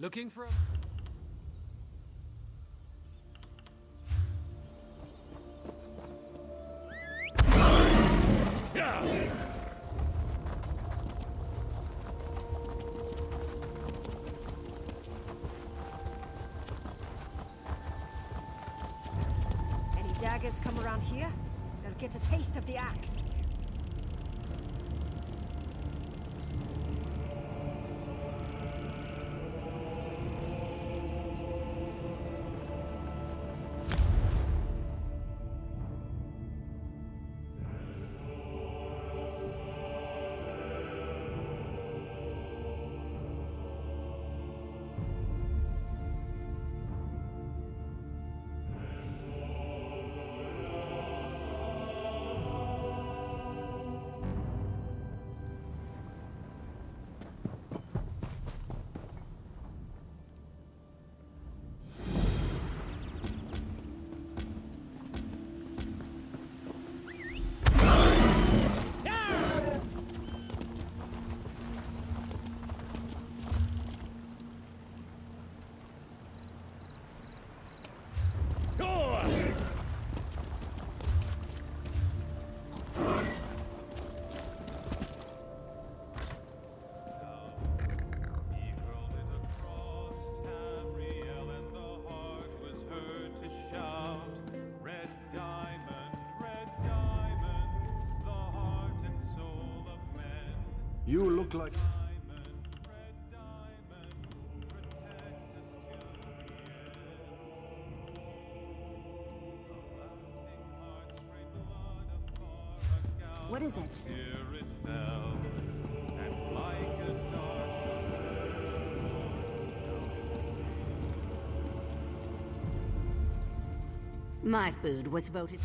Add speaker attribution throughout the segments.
Speaker 1: Looking for a...
Speaker 2: Any daggers come around here, they'll get a taste of the axe.
Speaker 3: You look like...
Speaker 2: What is it?
Speaker 4: My food was voted...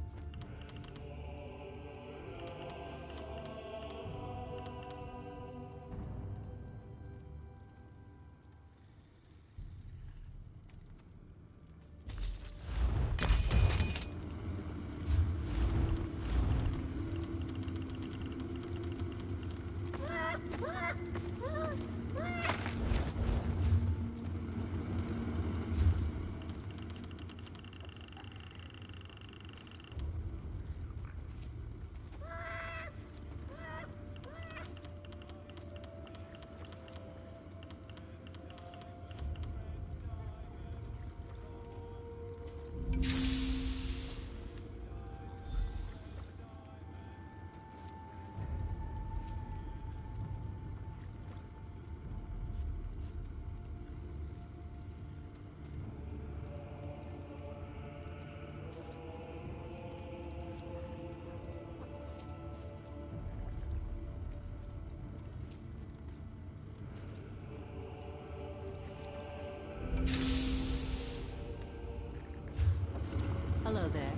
Speaker 4: Hello there.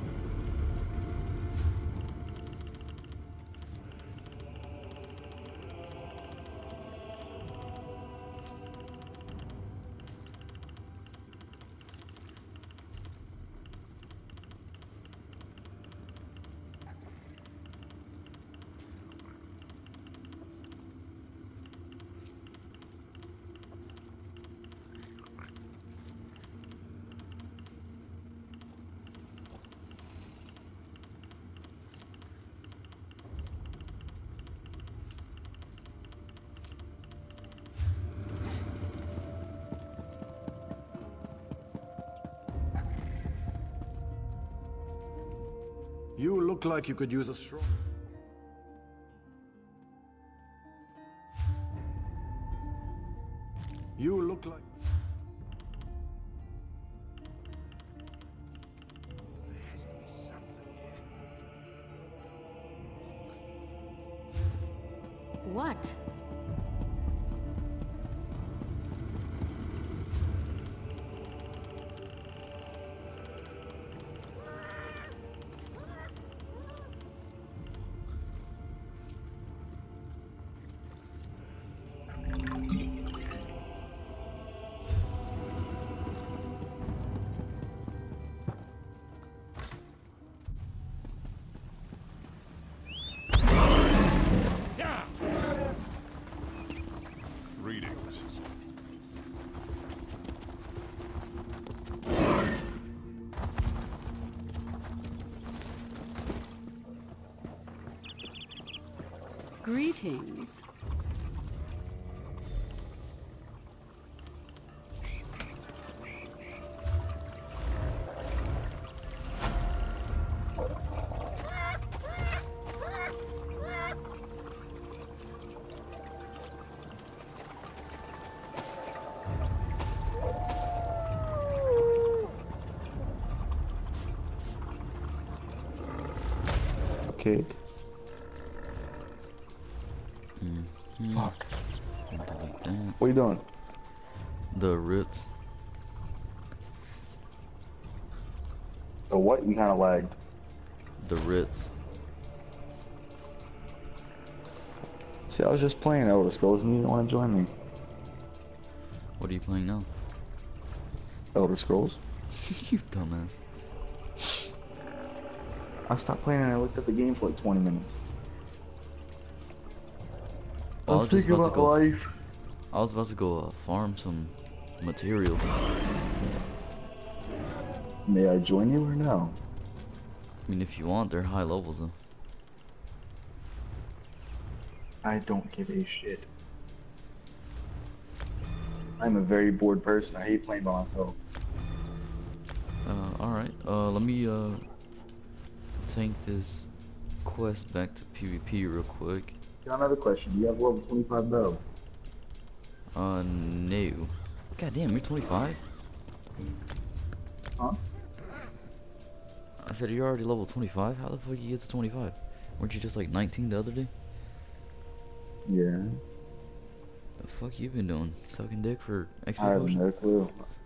Speaker 3: You look like you could use a straw. You look like... There has to be something here.
Speaker 4: What? Greetings.
Speaker 1: Okay. Fuck.
Speaker 5: Like that.
Speaker 1: What are you doing?
Speaker 5: The Ritz.
Speaker 1: The what? You kind of lagged.
Speaker 5: The Ritz.
Speaker 1: See, I was just playing Elder Scrolls and you didn't want to join me.
Speaker 5: What are you playing now?
Speaker 1: Elder Scrolls.
Speaker 5: You dumbass.
Speaker 1: I stopped playing and I looked at the game for like 20 minutes.
Speaker 5: I
Speaker 1: I'm
Speaker 5: was just
Speaker 1: thinking
Speaker 5: about
Speaker 1: about
Speaker 5: to go.
Speaker 1: life.
Speaker 5: I was about to go farm some materials.
Speaker 1: May I join you or no?
Speaker 5: I mean, if you want, they're high levels though.
Speaker 1: I don't give a shit. I'm a very bored person. I hate playing by myself.
Speaker 5: Alright. Let me, tank this quest back to PvP real quick.
Speaker 1: Got another question. Do you have level 25 bow?
Speaker 5: No. God damn, you're 25?
Speaker 1: Huh?
Speaker 5: I said you're already level 25? How the fuck you get to 25? Weren't you just like 19 the other day?
Speaker 1: Yeah.
Speaker 5: The fuck you been doing? Sucking dick for XP
Speaker 1: I have
Speaker 5: potions?
Speaker 1: no clue.